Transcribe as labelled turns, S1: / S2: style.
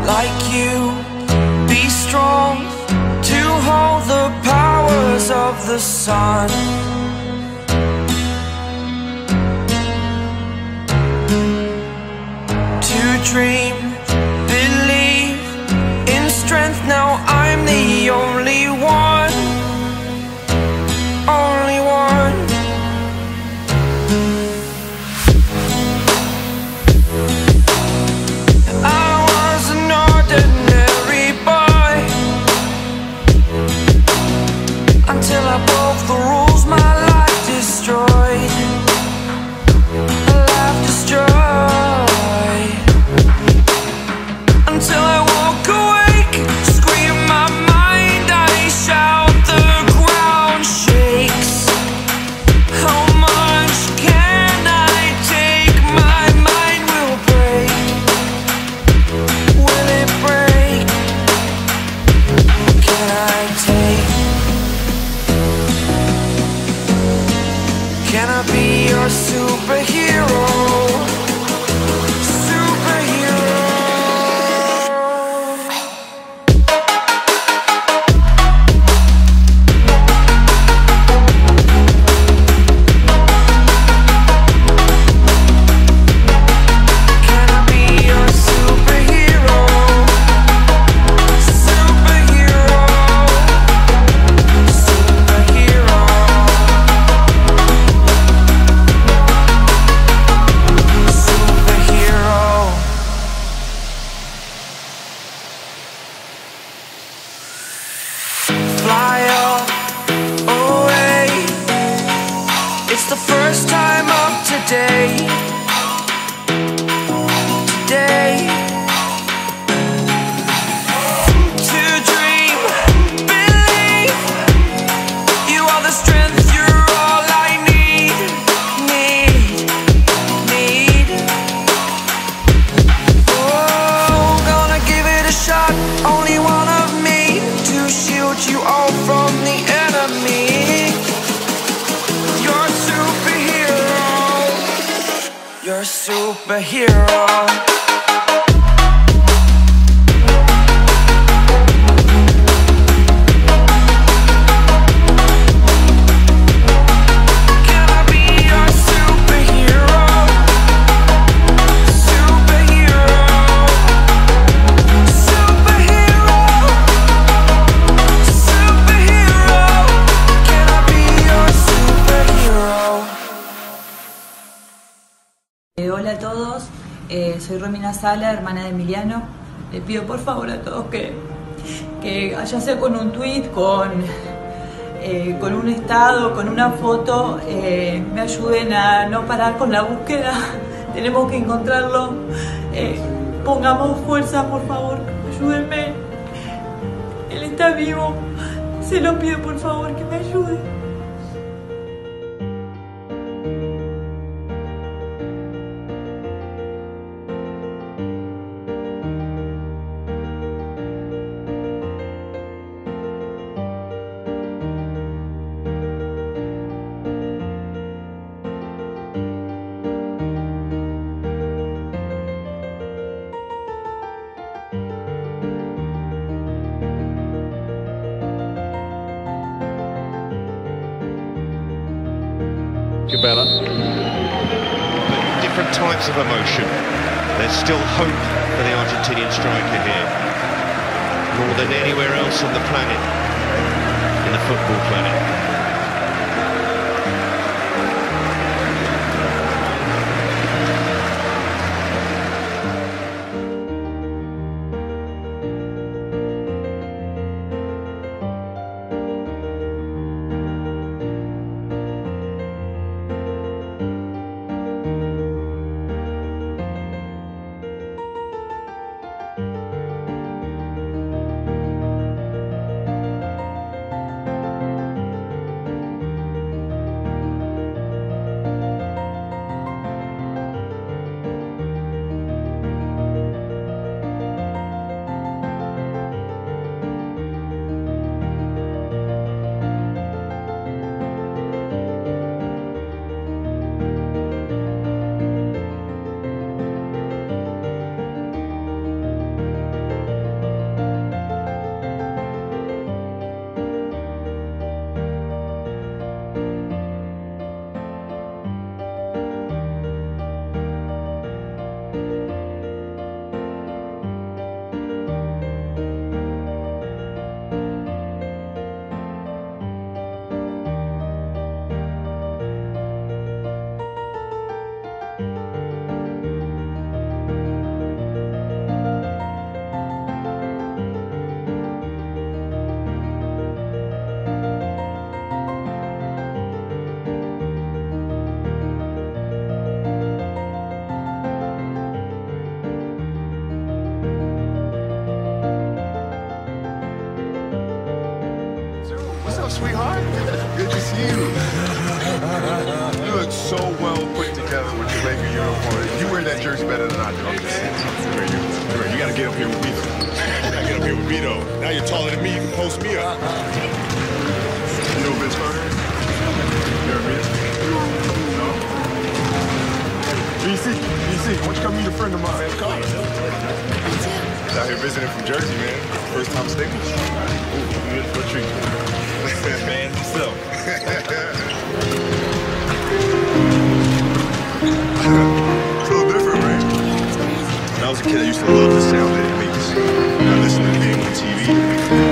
S1: like you. Be strong to hold the powers of the sun. To dream, believe in strength. Now I'm the only one, only one. I was an ordinary boy until I broke the rules. My life destroyed, my life destroyed. Until I walk awake, scream my mind, I shout, the ground shakes. How much can I take? My mind will break. Will it break? Can I take? Can I be your superhero? Fly up, away. It's the first time of today. Today. To dream, believe. You are the strength, you're all I need. Need. Oh, gonna give it a shot. Only one of me to shield you all from the enemy. You're a superhero. You're a superhero. Can I be your superhero? Superhero. Superhero. Superhero. Can I be your superhero?
S2: Hola a todos, soy Romina Sala, hermana de Emiliano. Le pido por favor a todos que ya sea con un tweet, con un estado, con una foto, me ayuden a no parar con la búsqueda. Tenemos que encontrarlo. Pongamos fuerza, por favor, ayúdenme. Él está vivo. Se lo pido por favor que me ayude.
S3: Bella. But different types of emotion. There's still hope for the Argentinian striker here. More than anywhere else on the planet, in the football planet.
S4: sweetheart? Good to see you. You look so well put together with your Laker uniform. You wear that jersey better than I do. I'm just saying. You gotta get up here with me, though. You gotta get up here with me, though. Now you're taller than me. You can post me up. You know Vince Carter? You ever meet him? No? BC, why don't you come meet a friend of mine, Vince Carter? He's out here visiting from Jersey, man. First time staying. Ooh, good treat. Man, yourself. It's a little different, right? When I was a kid, I used to love the sound that it makes. I listened to the game on TV.